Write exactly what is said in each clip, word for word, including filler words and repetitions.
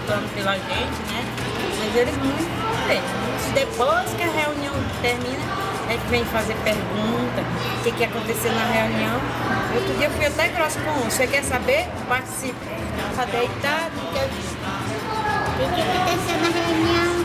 lutando pela gente, né? Mas eles não vêm. Depois que a reunião termina, é que vem fazer pergunta, o que, que aconteceu na reunião. Outro dia eu fui até grossa com um. Você quer saber? Participe. Está deitado, não quer... O que aconteceu na reunião?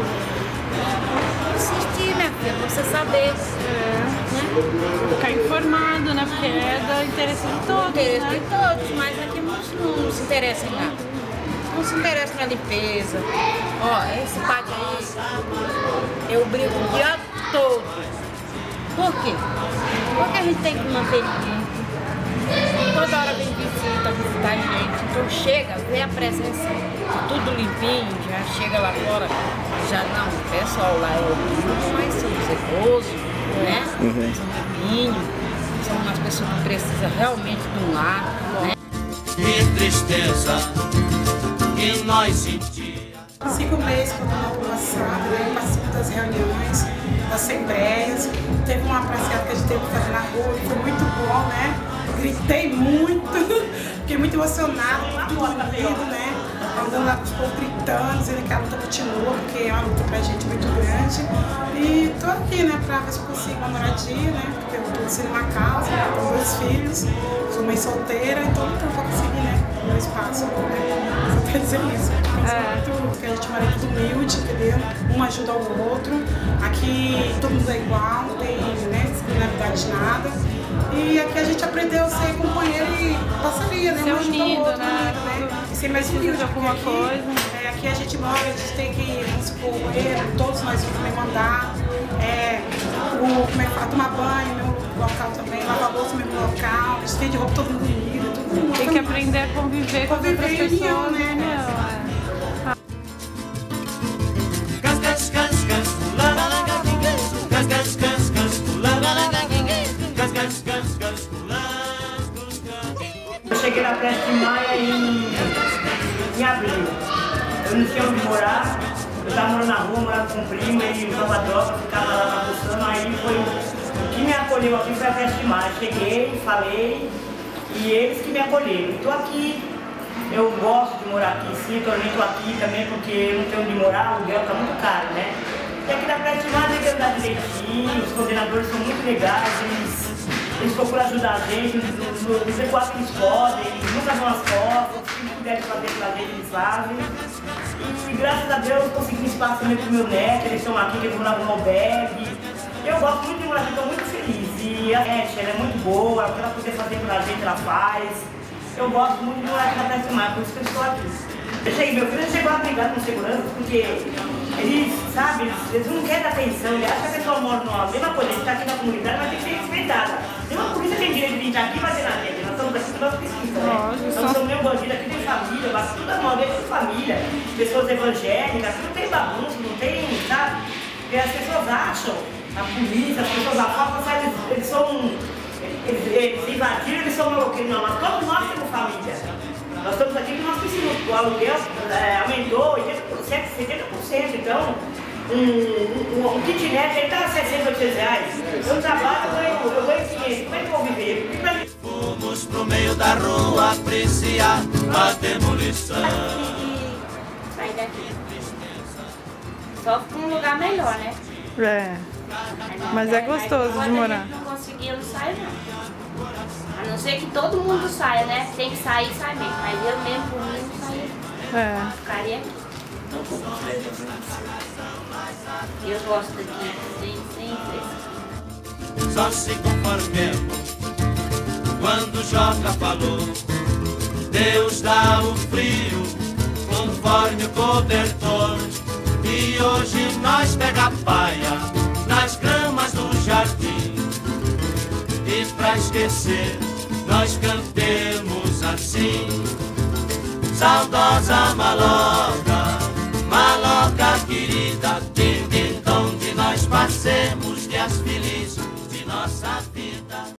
Assistir, minha filha, pra você saber. É. Né? Ficar informado, né? Porque é do interesse de todos, interesse né? de todos, mas aqui muitos não se interessam em nada. Não se interessam na limpeza. Ó, esse pátio aí, eu brigo o dia todo. Por quê? Porque a gente tem que manter limpo. Toda hora vem visita, visitar a gente. Então chega, vê a presença, tudo limpinho, já chega lá fora, já não, o pessoal lá é limpo, mas são zelosos, né? Uhum. São limpinhos, são umas pessoas que precisam realmente de um lar, né? Que tristeza que nós sentimos. Cinco meses que eu estou na população, né? Eu participo das reuniões, das assembleias. Teve uma passeata que a gente teve que fazer na rua, que foi muito bom, né? Eu gritei muito, fiquei muito emocionada, muito movido, né? Andando lá com os povos gritando, dizendo que a luta continua, porque é uma luta pra gente muito grande. E tô aqui, né, pra ver se eu consigo uma moradia, né? Porque eu tô sendo uma casa, né? Tenho dois filhos, sou mãe solteira, então eu vou conseguir, né? Meu espaço, né? Só quer dizer isso. É. Porque a gente mora tudo humilde, entendeu? Um ajuda o outro. Aqui todo mundo é igual, não tem, né, discriminaridade de nada. E aqui a gente aprendeu a ser companheiro e parceria, né? Ser Um ajuda o unido, outro, né? unido, né? E ser mais humilde, de alguma porque aqui, coisa. é, aqui a gente mora, a gente tem que, vamos supor, o banheiro, todos nós vamos também mandar. É, o, como é que fala? Tomar banho no mesmo local também, lavar a louça no mesmo local, a gente tem de roupa todo mundo unido, todo mundo. Tem que aprender a conviver com Conviver outras em união, pessoas, né? né? Eu cheguei na Prestes de Maia em, em abril. Eu não tinha onde morar, eu estava morando na rua, morando com um primo, ele usava droga, ficava lá bagunçando, aí foi o que me acolheu aqui foi a Prestes de Maia. Cheguei, falei, e eles que me acolheram. Estou aqui, eu gosto de morar aqui, sim, também estou aqui também porque eu não tenho onde morar, o aluguel está muito caro, né? E aqui na Prestes de Maia tem que andar direitinho, os coordenadores são muito legais, eles... Eles procuram ajudar a gente, nos recuar que eles podem, nunca dão as costas, o que puderem fazer pela gente, eles fazem. E graças a Deus eu consegui um espaço também para o meu neto, eles estão aqui, que eles moravam no albergue. Eu gosto muito de morar aqui, estou muito feliz. E a Ete, ela é muito boa, o que ela puder fazer pela gente, ela faz. Eu gosto muito de morar aqui na Prestes de Maia, por isso que eu estou aqui. Eu cheguei, meu filho chegou a brigar com segurança, porque eles, sabe, eles, eles não querem atenção, eles acham que a pessoa mora numa mesma coisa, a gente está aqui na comunidade, mas tem que ser respeitada. Nenhuma polícia tem direito de vir aqui e bater na gente, nós estamos aqui nós pesquisamos, né? Nós não somos nenhum bandido, aqui tem família, mas tudo é mal, tem família, pessoas evangélicas, aqui não tem bagunça, não tem, sabe? Porque as pessoas acham, a polícia, as pessoas acham, sabe, eles, eles são, eles, eles invadiram, eles são maloqueiros, não, mas todos nós temos família. Nós estamos aqui porque nós precisamos, o aluguel é, aumentou oitenta por cento, setenta por cento, então um, um, um kitnet aí está a seiscentos, oitocentos reais. Eu trabalho, eu ganho, eu ganho quinhentos, como é que eu vou viver? Fomos pro meio da rua apreciar a demolição. Sair daqui. Só para um lugar melhor, né? É. Mas é gostoso de morar. A gente não conseguia, não sai não. A não ser que todo mundo saia, né? Tem que sair, sai bem. Mas eu mesmo, por mim, não saía. É. Ficaria aqui. Eu gosto daqui, sem, sem fresco. Só se conformemos quando o Joca falou. Deus dá o frio conforme o cobertor. E hoje nós pega a paia nas gramas do jardim. E pra esquecer nós cantemos assim: saudosa maloca, maloca querida, tim, tim, onde nós passemos dias felizes de nossa vida.